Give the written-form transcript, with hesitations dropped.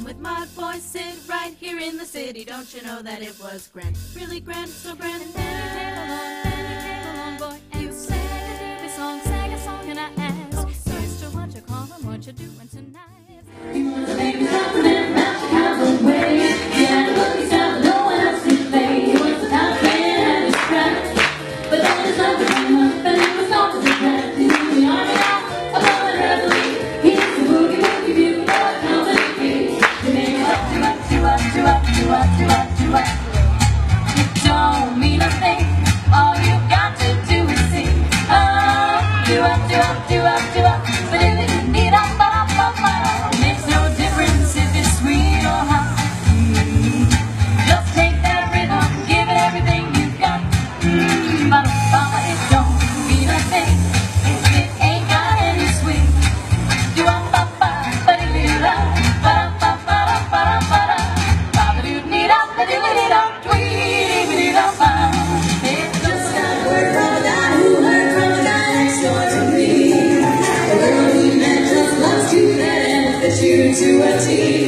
with my boys sit right here in the city. Don't you know that it was grand, really grand, so grand? And then you came along, boy, and you sang a song, and I asked, Sister, what you calling, what you doing tonight? You want to make me something and match your house away. Yeah, look, he's down, no one else can play. He was the top man and his crack, but then his love came up and it was not to regret. He knew the army out above and readily. He's the boogie woogie beauty boy, company. You make me up. It don't mean a thing. All you got to do is sing. Oh, do up. But if it need up, it makes no difference if it's sweet or hot. Just take that rhythm, give it everything you got. It don't mean a thing if it ain't got any swing. Do up, but it need up, it just got word from a guy who heard from a guy next door to me. A girl he met just loves to that and fits you to a T.